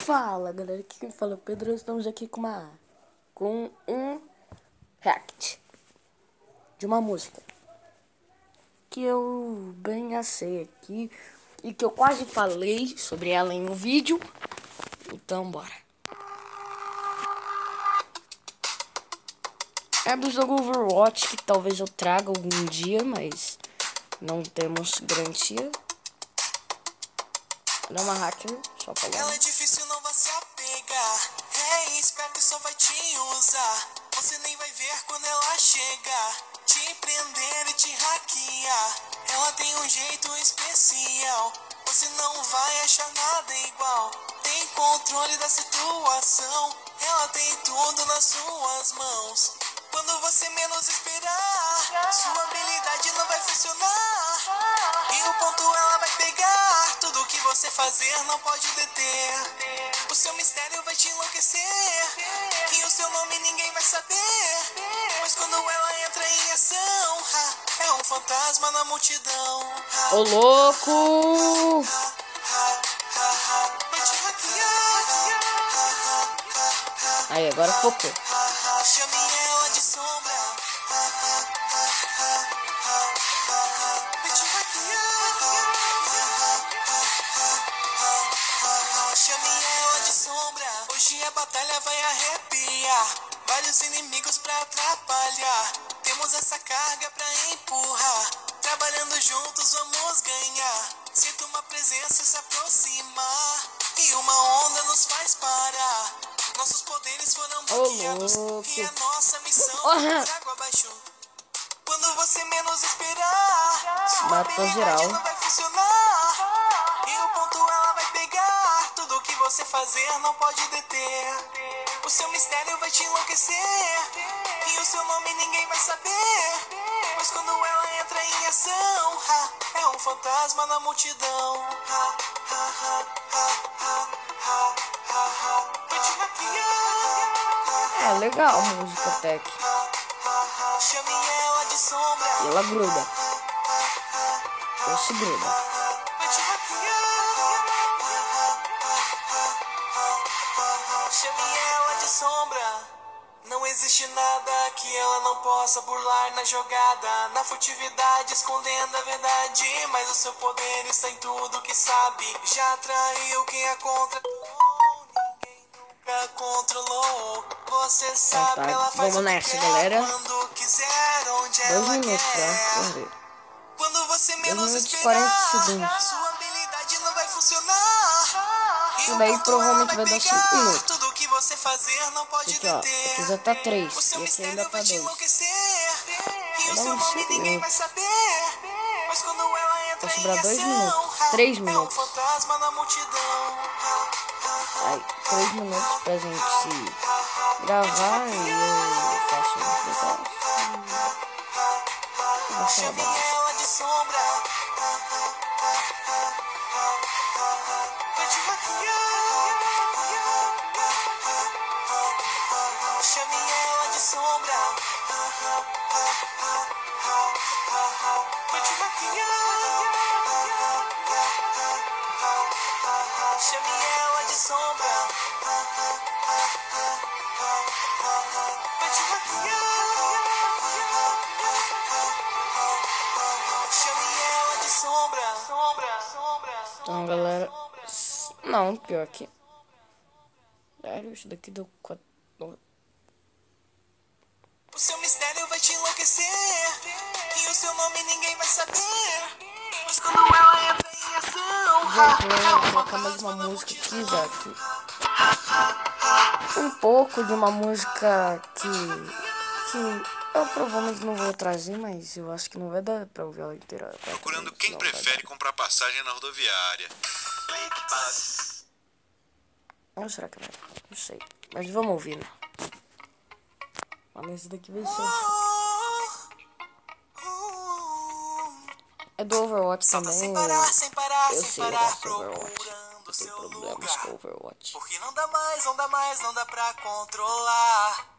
Fala galera, aqui quem fala é o Pedro. Estamos aqui com um react de uma música que eu bem sei aqui e que eu quase falei sobre ela em um vídeo. Então bora. É do jogo Overwatch, que talvez eu traga algum dia, mas não temos garantia. Não é uma hacker, só falando. Ela é difícil, não vai se apegar. É esperto e só vai te usar. Você nem vai ver quando ela chegar, te prender e te hackear. Ela tem um jeito especial, você não vai achar nada igual. Tem controle da situação, ela tem tudo nas suas mãos. Quando você menos esperar, sua habilidade não vai funcionar. E o ponto ela vai pegar. Tudo que você fazer não pode deter. O seu mistério vai te enlouquecer. E o seu nome ninguém vai saber. Mas quando ela entra em ação, é um fantasma na multidão. Ô louco! Vai te hackear. Aí, agora focou. Chame ela de sombra. Vai te hackear. Chame ela de sombra. Hoje a batalha vai arrepiar. Vários inimigos pra atrapalhar. Temos essa carga pra empurrar. Trabalhando juntos vamos ganhar. Sinto uma presença se aproximar. E uma onda nos faz parar. Nossos poderes foram bloqueados. E a nossa missão por água abaixo. Quando você menos esperar, sua habilidade não vai funcionar. E o ponto ela vai pegar. Tudo que você fazer não pode deter. O seu mistério vai te enlouquecer. E o seu nome ninguém vai saber. Mas quando ela entra em ação, é um fantasma na multidão. Vai te hackear. É legal a música tech. Chame ela de sombra. E ela gruda. Ou se gruda. Vai te hackear. Chame ela de sombra. Não existe nada que ela não possa burlar na jogada, na furtividade, escondendo a verdade. Mas o seu poder está em tudo que sabe. Já traiu quem a contratou, ninguém nunca controlou. Você sabe, tá. ela faz Vamos o que nessa, quer, galera. quando quiser, onde 2 ela minutos, tá? quer. Vamos ver. Quando você 2 menos minutos e 40 esperar, segundos. sua habilidade não vai funcionar. Isso daí provavelmente vai dar 5 minutos. Tudo que você fazer não pode Aqui, ó. deter. Aqui já tá 3. O seu E aqui ainda mistério tá vai te 2. enlouquecer. E o Vai dar seu uns nome 5 ninguém vai minutos. saber. Mas quando ela entra Vai em sobrar 2 ação, minutos. 3 é um minutos. fantasma na multidão. Aí, 3 minutos pra gente gravar e eu faço um negócio. Chame ela de sombra. Vai te hackear. Chame ela de sombra. Vai te hackear. Chame ela de sombra. Vai te hackear. Chame ela de sombra. Então, galera. Não, pior que. Sério, isso daqui deu 4. O seu mistério vai te enlouquecer. E o seu nome ninguém vai saber. Mas quando ela entra em ação, Gente, eu vou colocar mais uma música aqui, Isaac. Um pouco de uma música que eu provavelmente não vou trazer, mas eu acho que não vai dar pra ouvir ela inteira. Procurando quem prefere comprar passagem na rodoviária. Ou será que vai? Não sei. Mas vamos ouvir, né? Mano, esse daqui vai ser. É do Overwatch também. sem parar, sem parar, Eu sem sei, eu parar, gosto do Overwatch. procurando Eu tenho seu problemas lugar. com Overwatch. Porque não dá mais, não dá pra controlar.